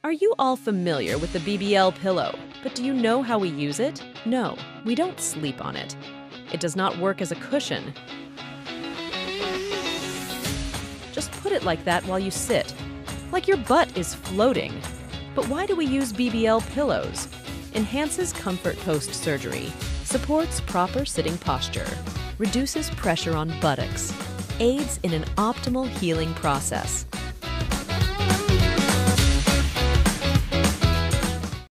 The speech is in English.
Are you all familiar with the BBL pillow? But do you know how we use it? No, we don't sleep on it. It does not work as a cushion. Just put it like that while you sit, like your butt is floating. But why do we use BBL pillows? Enhances comfort post-surgery, supports proper sitting posture, reduces pressure on buttocks, aids in an optimal healing process,